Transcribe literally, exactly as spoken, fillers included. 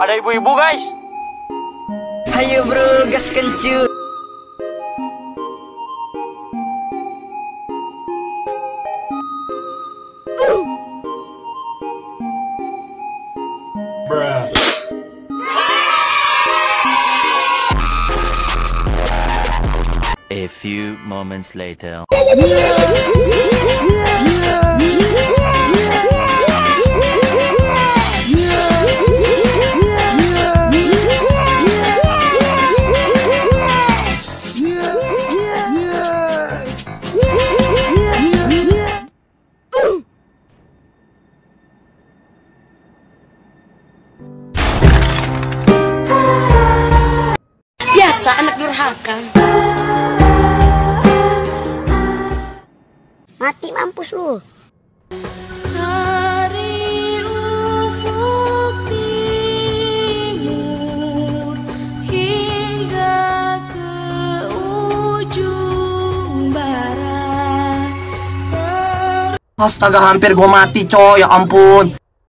Ada ibu-ibu guys. Ayo bro, gas kencur. A few moments later. Biasa anak durhaka. Mati mampus lu. Hari ufuk timur hingga ke ujung barat. Astaga, hampir gua mati coy, ya ampun.